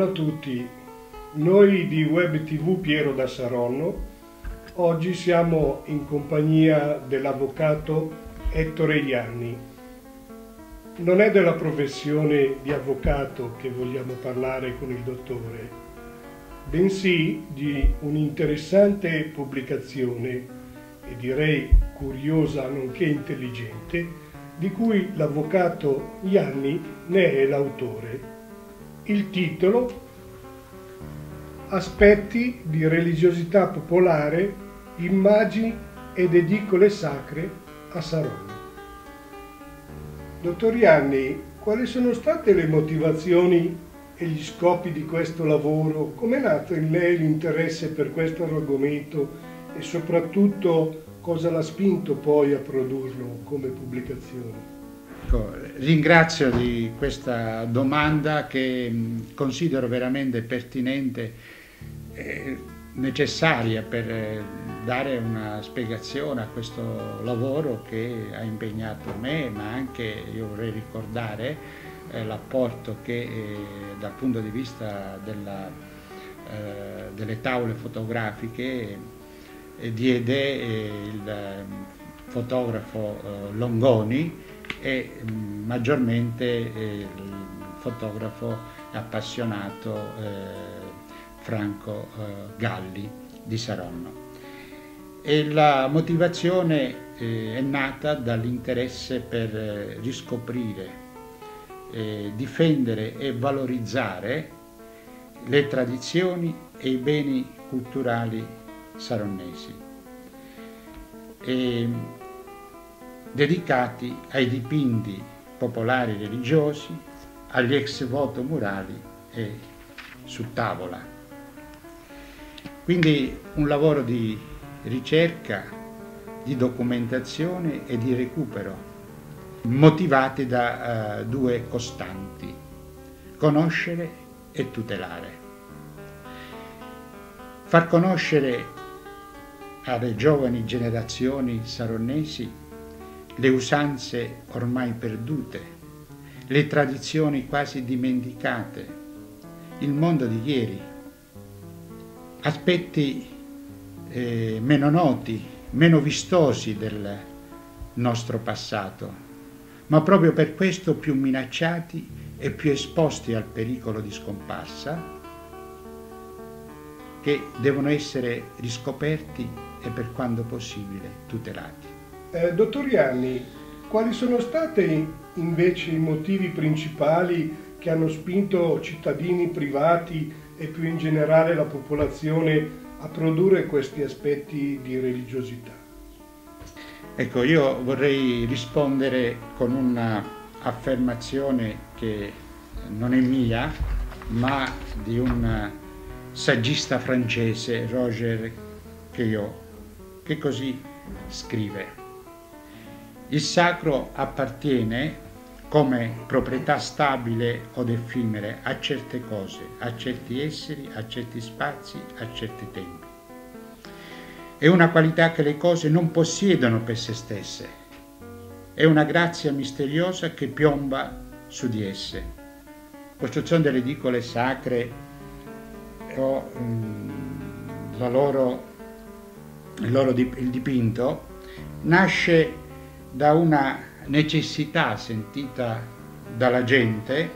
Buongiorno a tutti, noi di Web TV Piero da Saronno oggi siamo in compagnia dell'avvocato Ettore Ianni. Non è della professione di avvocato che vogliamo parlare con il dottore, bensì di un'interessante pubblicazione, e direi curiosa nonché intelligente, di cui l'avvocato Ianni ne è l'autore. Il titolo: Aspetti di religiosità popolare, immagini ed edicole sacre a Saronno. Dottor Ianni, quali sono state le motivazioni e gli scopi di questo lavoro? Com'è nato in lei l'interesse per questo argomento e soprattutto cosa l'ha spinto poi a produrlo come pubblicazione? Ringrazio di questa domanda che considero veramente pertinente e necessaria per dare una spiegazione a questo lavoro che ha impegnato me, ma anche io vorrei ricordare l'apporto che dal punto di vista delle tavole fotografiche diede il fotografo Longoni e maggiormente il fotografo appassionato Franco Galli di Saronno. E la motivazione è nata dall'interesse per riscoprire, difendere e valorizzare le tradizioni e i beni culturali saronnesi, dedicati ai dipinti popolari religiosi, agli ex voto murali e su tavola. Quindi un lavoro di ricerca, di documentazione e di recupero, motivati da due costanti: conoscere e tutelare. Far conoscere alle giovani generazioni saronnesi le usanze ormai perdute, le tradizioni quasi dimenticate, il mondo di ieri, aspetti meno noti, meno vistosi del nostro passato, ma proprio per questo più minacciati e più esposti al pericolo di scomparsa, che devono essere riscoperti e per quanto possibile tutelati. Dottor Ianni, quali sono stati invece i motivi principali che hanno spinto cittadini privati e più in generale la popolazione a produrre questi aspetti di religiosità? Ecco, io vorrei rispondere con un'affermazione che non è mia, ma di un saggista francese, Roger Caillot, che così scrive: il sacro appartiene come proprietà stabile od effimere a certe cose, a certi esseri, a certi spazi, a certi tempi. È una qualità che le cose non possiedono per se stesse, è una grazia misteriosa che piomba su di esse. Costruzione delle edicole sacre o il dipinto nasce da una necessità sentita dalla gente,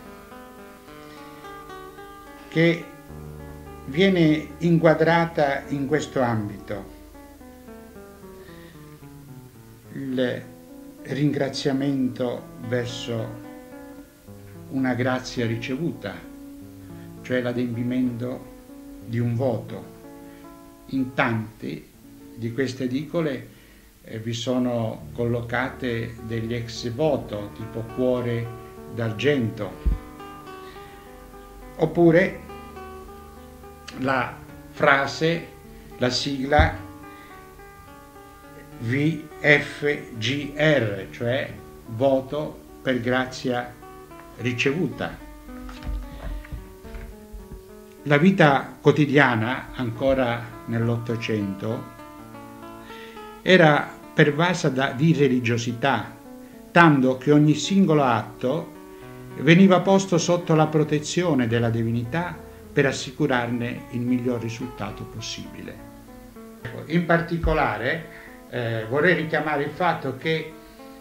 che viene inquadrata in questo ambito: il ringraziamento verso una grazia ricevuta, cioè l'adempimento di un voto. In tante di queste edicole vi sono collocate degli ex voto tipo cuore d'argento, oppure la frase, la sigla VFGR, cioè voto per grazia ricevuta. La vita quotidiana, ancora nell'Ottocento, era pervasa di religiosità, tanto che ogni singolo atto veniva posto sotto la protezione della divinità per assicurarne il miglior risultato possibile. In particolare vorrei richiamare il fatto che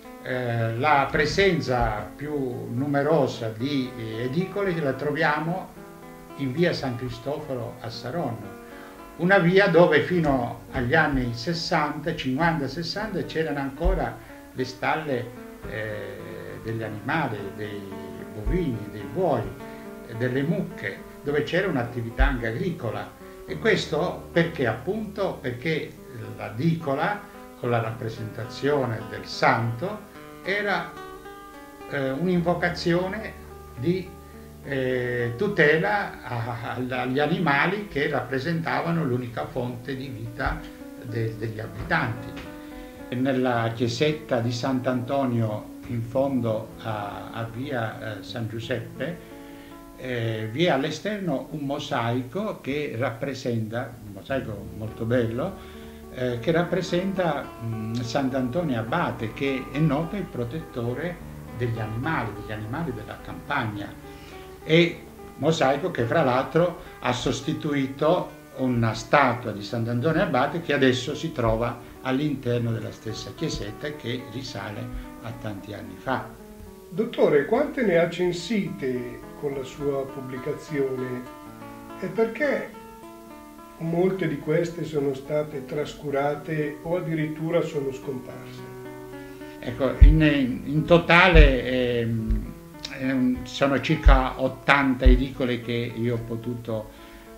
la presenza più numerosa di edicole la troviamo in via San Cristoforo a Saronno, una via dove fino agli anni 60, 50-60 c'erano ancora le stalle degli animali, dei bovini, dei buoi, delle mucche, dove c'era un'attività anche agricola. E questo perché? Appunto perché la dicola, con la rappresentazione del santo, era un'invocazione di tutela agli animali che rappresentavano l'unica fonte di vita degli abitanti. Nella chiesetta di Sant'Antonio, in fondo a via San Giuseppe, vi è all'esterno un mosaico che rappresenta, un mosaico molto bello, che rappresenta Sant'Antonio Abate, che è noto il protettore degli animali della campagna, e mosaico che fra l'altro ha sostituito una statua di Sant'Antonio Abate che adesso si trova all'interno della stessa chiesetta e che risale a tanti anni fa. Dottore, quante ne ha censite con la sua pubblicazione e perché molte di queste sono state trascurate o addirittura sono scomparse? Ecco, in totale sono circa 80 edicole che io ho potuto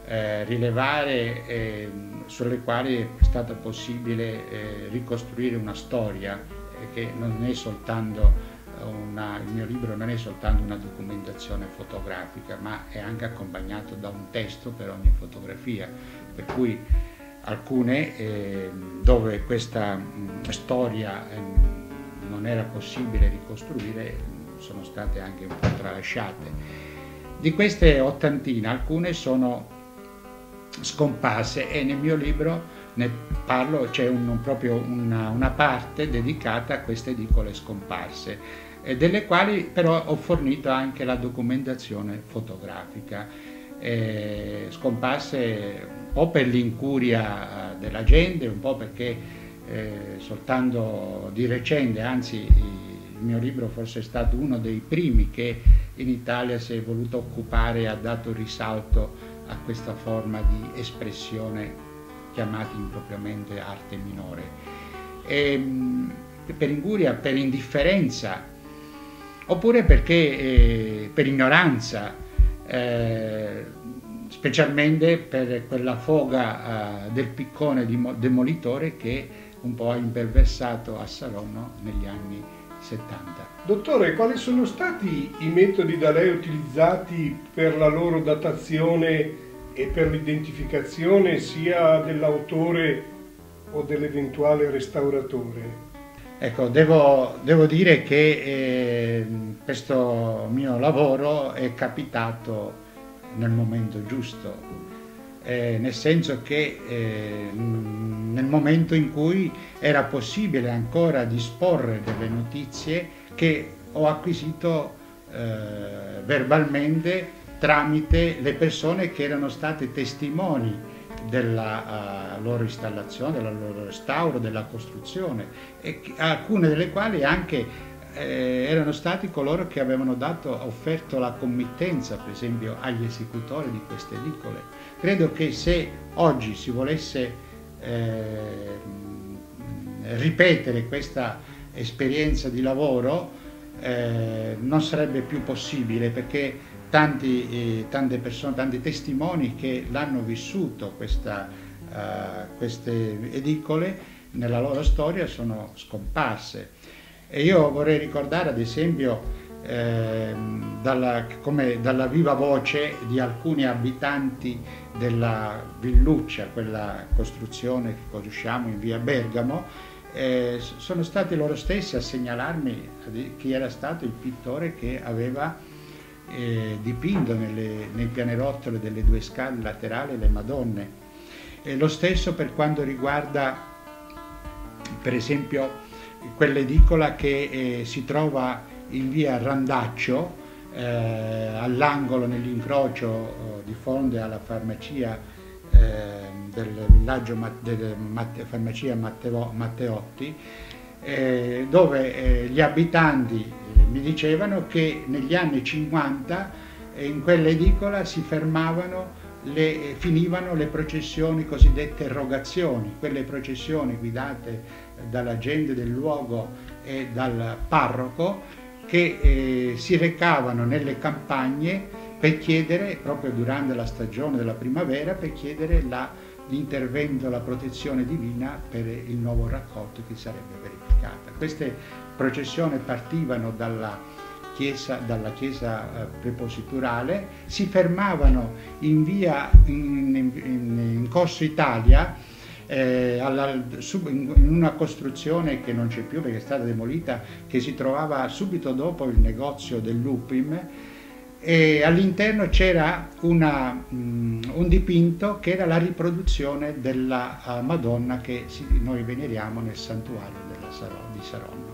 rilevare, sulle quali è stato possibile ricostruire una storia, che non è soltanto il mio libro non è soltanto una documentazione fotografica, ma è anche accompagnato da un testo per ogni fotografia, per cui alcune dove questa storia non era possibile ricostruire sono state anche un po' tralasciate. Di queste ottantina alcune sono scomparse e nel mio libro ne parlo, c'è proprio una parte dedicata a queste edicole scomparse, delle quali però ho fornito anche la documentazione fotografica. Scomparse un po' per l'incuria della gente, un po' perché soltanto di recente, anzi il mio libro forse è stato uno dei primi che in Italia si è voluto occupare e ha dato risalto a questa forma di espressione chiamata impropriamente arte minore. Per incuria, per indifferenza, oppure perché per ignoranza, specialmente per quella foga del piccone demolitore che un po' ha imperversato a Saronno negli anni 70. Dottore, quali sono stati i metodi da lei utilizzati per la loro datazione e per l'identificazione sia dell'autore o dell'eventuale restauratore? Ecco, devo dire che questo mio lavoro è capitato nel momento giusto, nel senso che nel momento in cui era possibile ancora disporre delle notizie che ho acquisito verbalmente tramite le persone che erano state testimoni della loro installazione, del loro restauro, della costruzione, e alcune delle quali anche erano stati coloro che avevano offerto la committenza, per esempio, agli esecutori di queste edicole. Credo che se oggi si volesse ripetere questa esperienza di lavoro non sarebbe più possibile, perché tante persone, tanti testimoni che l'hanno vissuto queste edicole nella loro storia sono scomparse. E io vorrei ricordare ad esempio dalla viva voce di alcuni abitanti della Villuccia, quella costruzione che conosciamo in via Bergamo. Sono stati loro stessi a segnalarmi chi era stato il pittore che aveva dipinto nei pianerottoli delle due scale laterali le Madonne. Lo stesso per quanto riguarda per esempio quell'edicola che si trova in via Randaccio, all'angolo, nell'incrocio di fronte alla farmacia del villaggio farmacia Matteotti, dove gli abitanti mi dicevano che negli anni 50 in quell'edicola finivano le processioni cosiddette rogazioni, quelle processioni guidate dalla gente del luogo e dal parroco, che si recavano nelle campagne per chiedere, proprio durante la stagione della primavera, per chiedere l'intervento, la protezione divina per il nuovo raccolto che sarebbe verificata. Queste processioni partivano dalla chiesa prepositurale, si fermavano in Corso Italia, in una costruzione che non c'è più perché è stata demolita, che si trovava subito dopo il negozio dell'Upim, e all'interno c'era un dipinto che era la riproduzione della Madonna che noi veneriamo nel santuario di Saronno.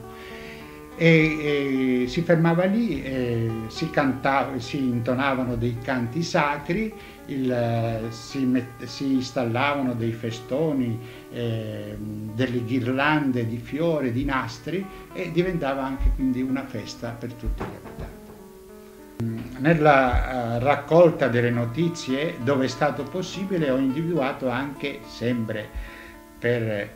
Si fermava lì, si intonavano dei canti sacri, si installavano dei festoni, delle ghirlande di fiori, di nastri, e diventava anche quindi una festa per tutti gli abitanti. Nella raccolta delle notizie, dove è stato possibile, ho individuato anche, sempre per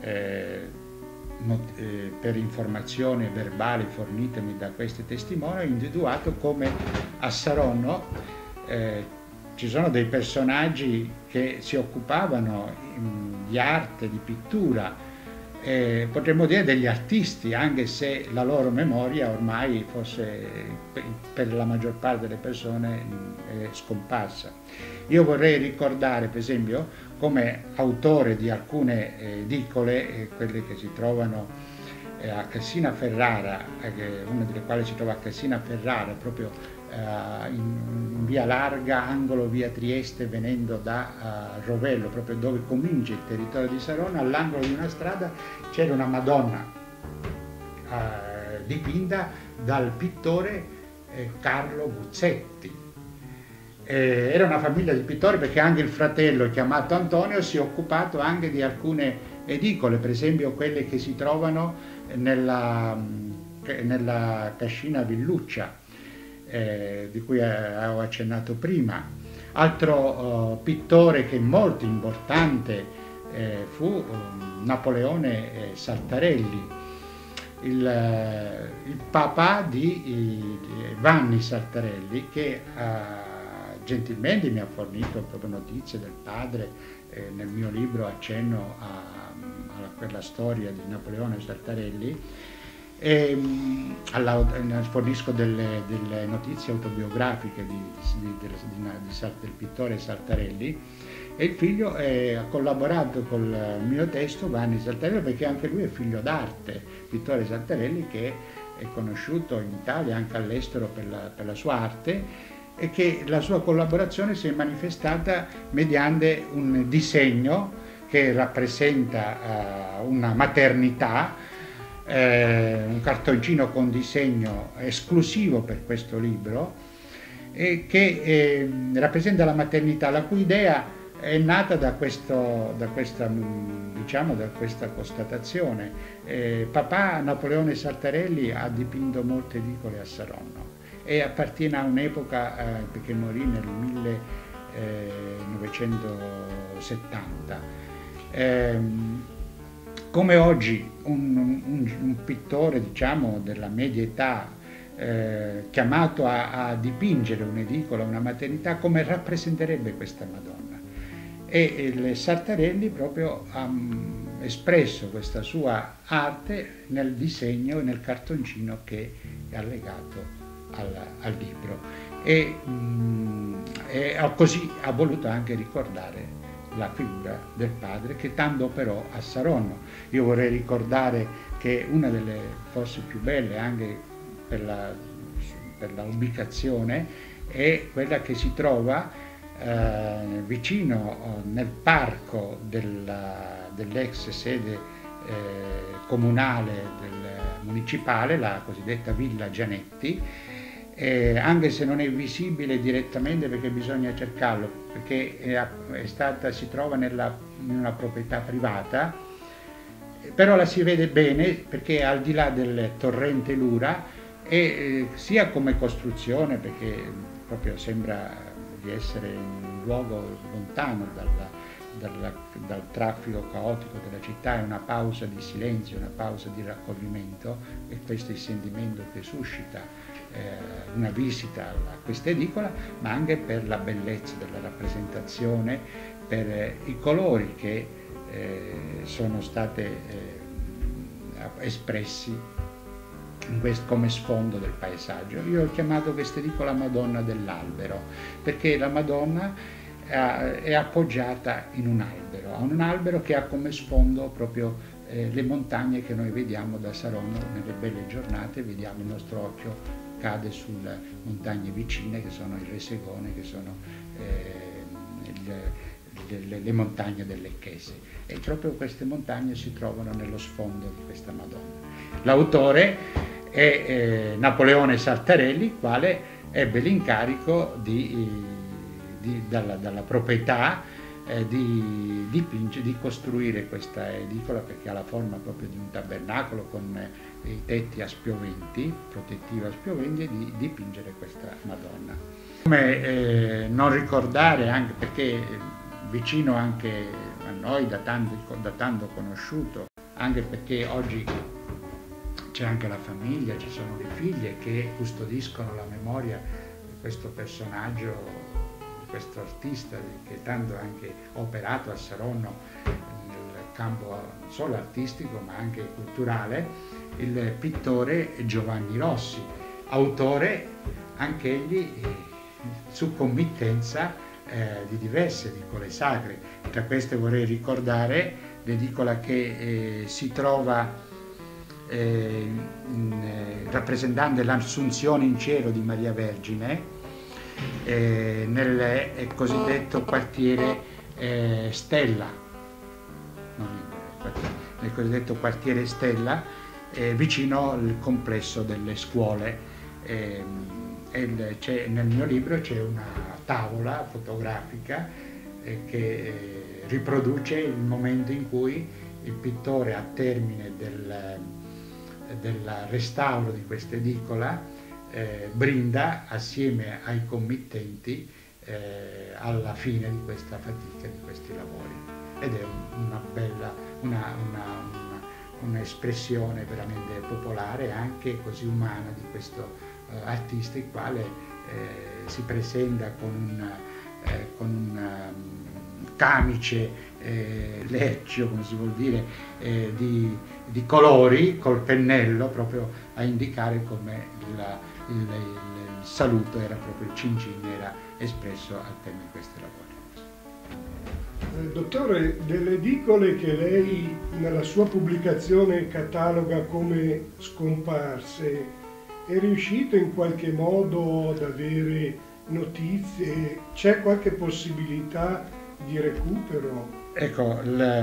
informazioni verbali fornitemi da questi testimoni, ho individuato come a Saronno ci sono dei personaggi che si occupavano di arte, di pittura, potremmo dire degli artisti, anche se la loro memoria ormai forse per la maggior parte delle persone è scomparsa. Io vorrei ricordare, per esempio, come autore di alcune edicole, quelle che si trovano a Cassina Ferrara, una delle quali si trova a Cassina Ferrara, proprio in via Larga, angolo via Trieste, venendo da Rovello, proprio dove comincia il territorio di Saronno. All'angolo di una strada c'era una Madonna dipinta dal pittore Carlo Buzzetti. Era una famiglia di pittori, perché anche il fratello, chiamato Antonio, si è occupato anche di alcune edicole, per esempio quelle che si trovano nella cascina Villuccia, di cui ho accennato prima. Altro pittore che è molto importante fu Napoleone Sartarelli, il papà di Vanni Sartarelli, che gentilmente mi ha fornito proprio notizie del padre. Nel mio libro accenno a quella storia di Napoleone Sartarelli, fornisco delle notizie autobiografiche del pittore Sartarelli, e il figlio ha collaborato col mio testo, Vanni Sartarelli, perché anche lui è figlio d'arte, pittore Sartarelli, che è conosciuto in Italia, anche all'estero, per la sua arte, e che la sua collaborazione si è manifestata mediante un disegno che rappresenta una maternità, un cartoncino con disegno esclusivo per questo libro, che rappresenta la maternità, la cui idea è nata da questa constatazione. Papà Napoleone Sartarelli ha dipinto molte edicole a Saronno e appartiene a un'epoca, perché morì nel 1970. Come oggi un pittore, diciamo, della media età, chiamato a dipingere un'edicola, una maternità, come rappresenterebbe questa Madonna? E il Sartarelli proprio ha espresso questa sua arte nel disegno e nel cartoncino che è allegato al libro, e così ha voluto anche ricordare la figura del padre, che tanto operò a Saronno. Io vorrei ricordare che una delle forse più belle, anche per la ubicazione, è quella che si trova vicino nel parco dell'ex sede comunale municipale, la cosiddetta Villa Gianetti, anche se non è visibile direttamente perché bisogna cercarlo, perché si trova in una proprietà privata, però la si vede bene perché è al di là del torrente Lura, e sia come costruzione, perché proprio sembra di essere in un luogo lontano dal traffico caotico della città, è una pausa di silenzio, una pausa di raccoglimento, e questo è il sentimento che suscita una visita a questa edicola, ma anche per la bellezza della rappresentazione, per i colori che sono stati espressi come sfondo del paesaggio. Io ho chiamato questa edicola Madonna dell'Albero, perché la Madonna è appoggiata in un albero, ha un albero che ha come sfondo proprio le montagne che noi vediamo da Saronno nelle belle giornate, vediamo, il nostro occhio cade sulle montagne vicine che sono il Resegone, che sono le montagne del Lecchese, e proprio queste montagne si trovano nello sfondo di questa Madonna. L'autore è Napoleone Sartarelli, quale ebbe l'incarico dalla proprietà di costruire questa edicola, perché ha la forma proprio di un tabernacolo con i tetti a spioventi, protettivi a spioventi, e di dipingere questa Madonna. Come non ricordare, anche perché vicino anche a noi, da tanto conosciuto, anche perché oggi c'è anche la famiglia, ci sono le figlie che custodiscono la memoria di questo personaggio, questo artista che tanto anche ha operato a Saronno nel campo non solo artistico ma anche culturale, il pittore Giovanni Rossi, autore anch'egli su committenza di diverse edicole sacre. Tra queste vorrei ricordare l'edicola che si trova rappresentante l'Assunzione in cielo di Maria Vergine, nel cosiddetto quartiere Stella, nel cosiddetto quartiere Stella, vicino al complesso delle scuole. Nel mio libro c'è una tavola fotografica che riproduce il momento in cui il pittore, a termine del restauro di questa edicola, brinda assieme ai committenti alla fine di questa fatica, di questi lavori, ed è una bella, un'espressione veramente popolare, anche così umana, di questo artista, il quale si presenta con un camice leccio, come si vuol dire, di colori, col pennello, proprio a indicare come il saluto era proprio il Cincin, era espresso al termine di questi lavori. Dottore, delle edicole che lei nella sua pubblicazione cataloga come scomparse, è riuscito in qualche modo ad avere notizie? C'è qualche possibilità di recupero? Ecco,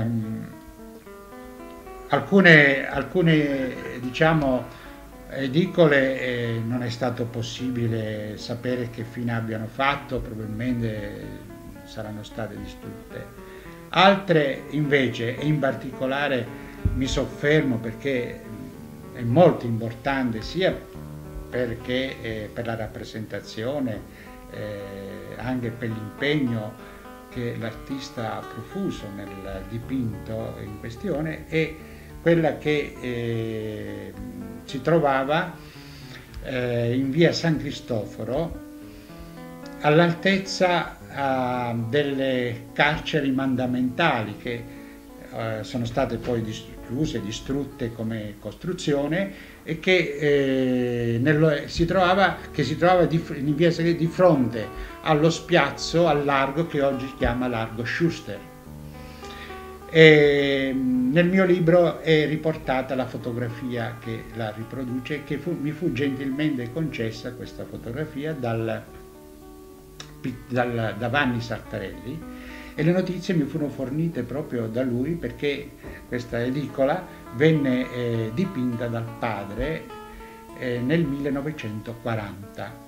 alcune diciamo edicole non è stato possibile sapere che fine abbiano fatto, probabilmente saranno state distrutte. Altre invece, e in particolare mi soffermo perché è molto importante, sia perché per la rappresentazione, anche per l'impegno che l'artista ha profuso nel dipinto in questione, è quella che si trovava in via San Cristoforo, all'altezza delle carceri mandamentali che sono state poi distrutte come costruzione, e che si trovava in via di fronte allo spiazzo al largo che oggi si chiama Largo Schuster. E nel mio libro è riportata la fotografia che la riproduce, che mi fu gentilmente concessa, questa fotografia, da Vanni Sartarelli, e le notizie mi furono fornite proprio da lui, perché questa edicola venne dipinta dal padre nel 1940.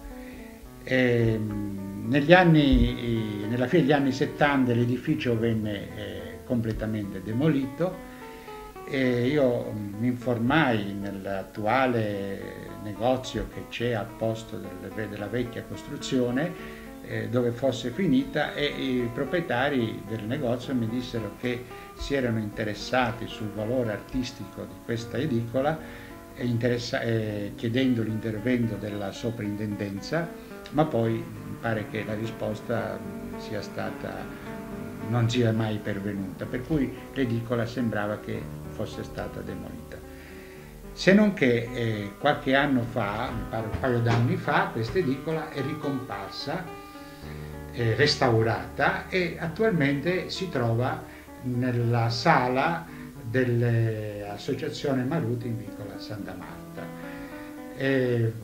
Nella fine degli anni 70 l'edificio venne completamente demolito e io mi informai nell'attuale negozio che c'è al posto della vecchia costruzione dove fosse finita, e i proprietari del negozio mi dissero che si erano interessati sul valore artistico di questa edicola, chiedendo l'intervento della soprintendenza, ma poi mi pare che la risposta non sia mai pervenuta, per cui l'edicola sembrava che fosse stata demolita. Se non che qualche anno fa, mi pare un paio d'anni fa, questa edicola è ricomparsa, restaurata, e attualmente si trova nella sala dell'Associazione Maruti in Vicola Santa Marta. E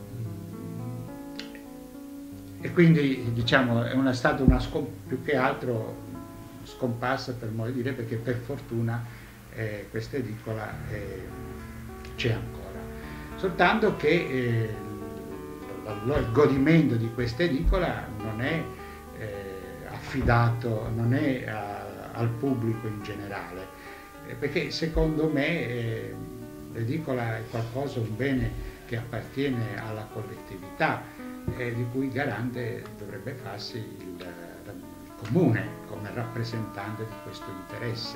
quindi diciamo è stata più che altro scomparsa, per modo di dire, perché per fortuna questa edicola c'è ancora. Soltanto che il godimento di questa edicola non è affidato, non è al pubblico in generale, perché secondo me l'edicola è un bene che appartiene alla collettività, di cui garante dovrebbe farsi il comune come rappresentante di questo interesse.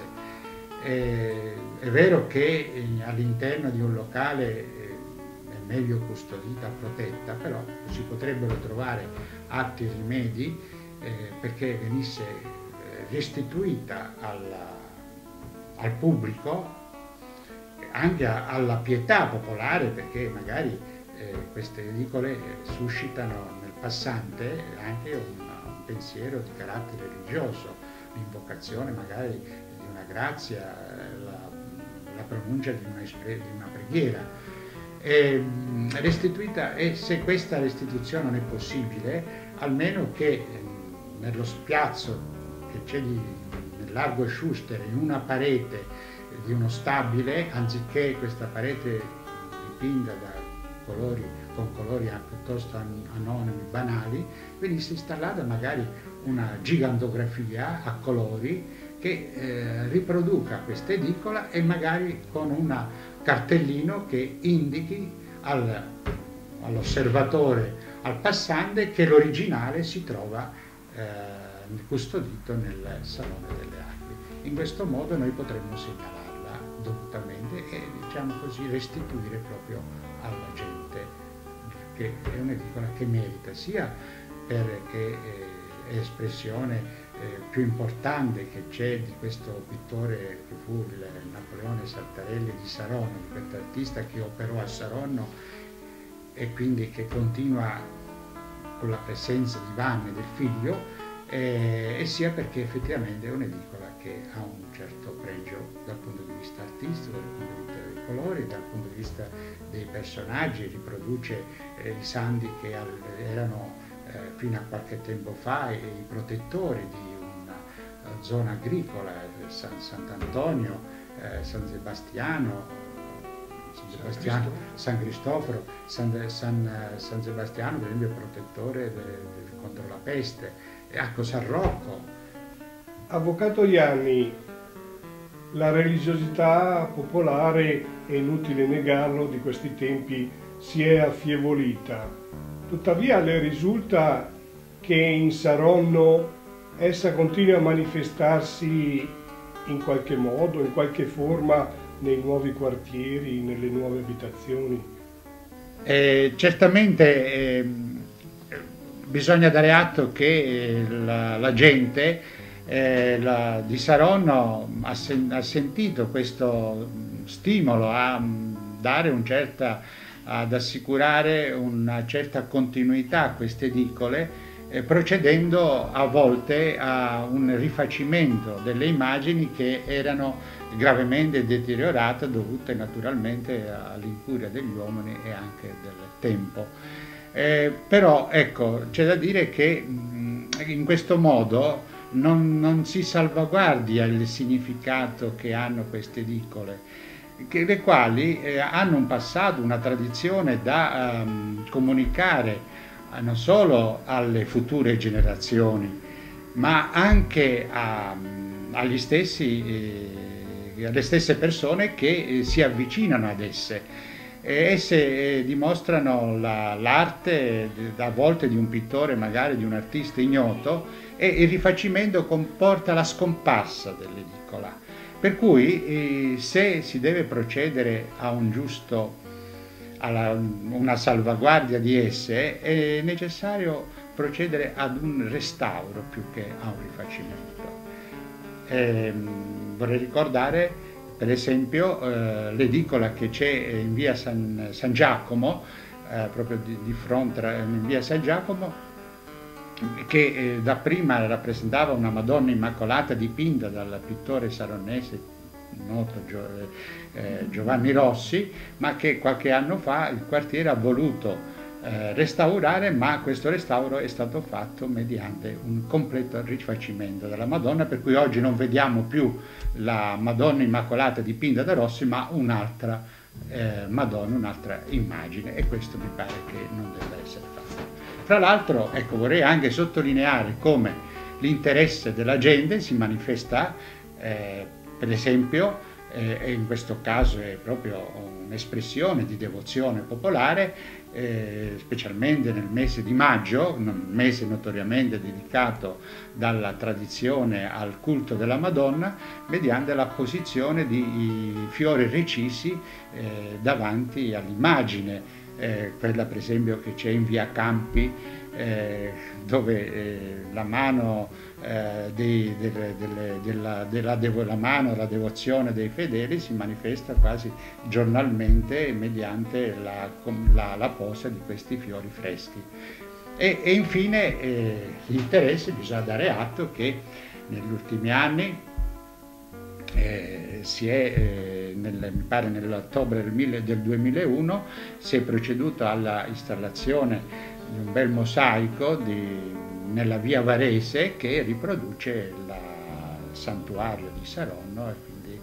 È vero che all'interno di un locale è meglio custodita, protetta, però si potrebbero trovare altri rimedi perché venisse restituita al pubblico, anche alla pietà popolare, perché magari queste edicole suscitano nel passante anche un pensiero di carattere religioso, l'invocazione magari di una grazia, la pronuncia di una preghiera. Restituita, e se questa restituzione non è possibile, almeno che nello spiazzo che c'è nel largo Schuster, in una parete di uno stabile, anziché questa parete dipinta con colori piuttosto anonimi, banali, venisse installata magari una gigantografia a colori che riproduca questa edicola, e magari con un cartellino che indichi all'osservatore, al passante, che l'originale si trova custodito nel Salone delle Arti. In questo modo noi potremmo segnalarla dovutamente e, diciamo così, restituire proprio alla gente, che è un'edicola che merita, sia perché è espressione più importante che c'è di questo pittore che fu il Napoleone Saltarelli di Saronno, di questo artista che operò a Saronno e quindi che continua con la presenza di Vanna e del figlio, e sia perché effettivamente è un'edicola che ha un certo pregio dal punto di vista artistico, dal punto di vista dei colori, dal punto di vista dei personaggi, riproduce i santi che erano fino a qualche tempo fa i protettori di una zona agricola, Sant'Antonio, San Sebastiano, San Cristoforo, San Sebastiano per esempio è protettore contro la peste, e ecco San Rocco. Avvocato Ianni, la religiosità popolare, è inutile negarlo, di questi tempi si è affievolita. Tuttavia le risulta che in Saronno essa continua a manifestarsi in qualche modo, in qualche forma, nei nuovi quartieri, nelle nuove abitazioni? Certamente bisogna dare atto che la gente di Saronno ha sentito questo stimolo a dare ad assicurare una certa continuità a queste edicole, procedendo a volte a un rifacimento delle immagini che erano gravemente deteriorate, dovute naturalmente all'incuria degli uomini e anche del tempo. Però ecco, c'è da dire che in questo modo non si salvaguardia il significato che hanno queste edicole, le quali hanno un passato, una tradizione da comunicare non solo alle future generazioni, ma anche alle stesse persone che si avvicinano ad esse. Esse dimostrano l'arte a volte di un pittore, magari di un artista ignoto, e il rifacimento comporta la scomparsa dell'edicola. Per cui se si deve procedere a una salvaguardia di esse, è necessario procedere ad un restauro più che a un rifacimento. Vorrei ricordare per esempio l'edicola che c'è in via San Giacomo, proprio di fronte in via San Giacomo, che dapprima rappresentava una Madonna Immacolata dipinta dal pittore saronese noto Giovanni Rossi, ma che qualche anno fa il quartiere ha voluto restaurare, ma questo restauro è stato fatto mediante un completo rifacimento della Madonna, per cui oggi non vediamo più la Madonna Immacolata dipinta da Rossi, ma un'altra Madonna, un'altra immagine, e questo mi pare che non debba essere fatto. Tra l'altro, ecco, vorrei anche sottolineare come l'interesse della gente si manifesta, per esempio, e in questo caso è proprio un'espressione di devozione popolare, specialmente nel mese di maggio, un mese notoriamente dedicato dalla tradizione al culto della Madonna, mediante la posizione di fiori recisi davanti all'immagine, quella per esempio che c'è in via Campi, dove la mano la devozione dei fedeli si manifesta quasi giornalmente mediante la posa di questi fiori freschi. E infine l'interesse, bisogna dare atto che negli ultimi anni mi pare nell'ottobre del 2001 si è proceduto alla installazione di un bel mosaico nella via Varese che riproduce il santuario di Saronno, e quindi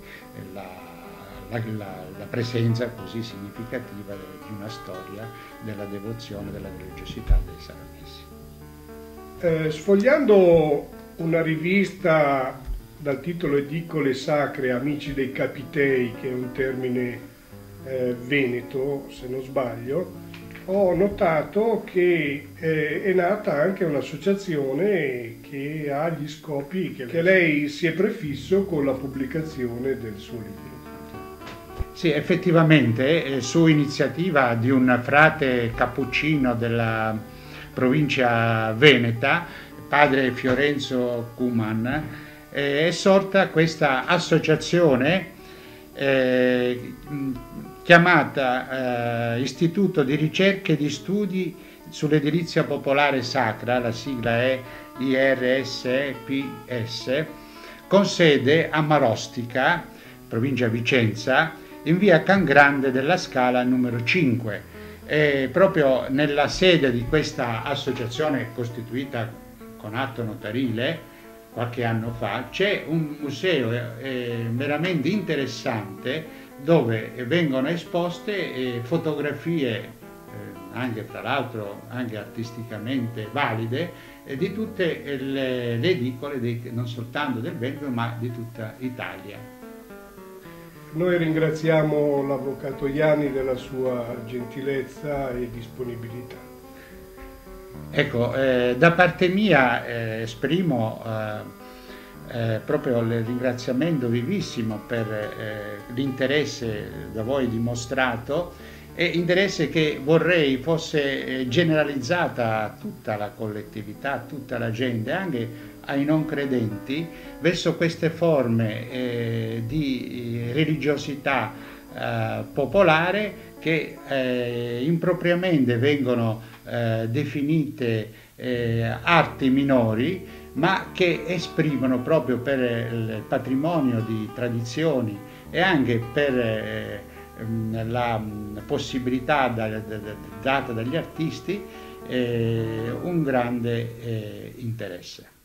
la presenza così significativa di una storia della devozione, della religiosità dei saronesi. Sfogliando una rivista dal titolo Edicole Sacre Amici dei Capitei, che è un termine veneto se non sbaglio, ho notato che è nata anche un'associazione che ha gli scopi che lei si è prefisso con la pubblicazione del suo libro. Sì, effettivamente, su iniziativa di un frate cappuccino della provincia veneta, padre Fiorenzo Cuman, è sorta questa associazione chiamata Istituto di Ricerche e di Studi sull'Edilizia Popolare Sacra, la sigla è IRSPS, con sede a Marostica, provincia Vicenza, in via Cangrande della Scala numero 5. E proprio nella sede di questa associazione costituita con atto notarile qualche anno fa c'è un museo veramente interessante, dove vengono esposte fotografie anche fra l'altro anche artisticamente valide di tutte le edicole non soltanto del Veneto ma di tutta Italia. Noi ringraziamo l'avvocato Ianni della sua gentilezza e disponibilità. Ecco, da parte mia esprimo proprio il ringraziamento vivissimo per l'interesse da voi dimostrato, e interesse che vorrei fosse generalizzata a tutta la collettività, a tutta la gente, anche ai non credenti, verso queste forme di religiosità popolare che impropriamente vengono definite arti minori, ma che esprimono proprio per il patrimonio di tradizioni e anche per la possibilità data dagli artisti un grande interesse.